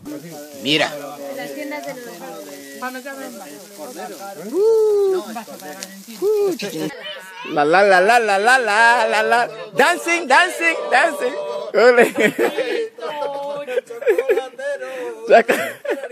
Mira. Las tiendas de los... La la la la la la la la la. Dancing, dancing, dancing. Ole.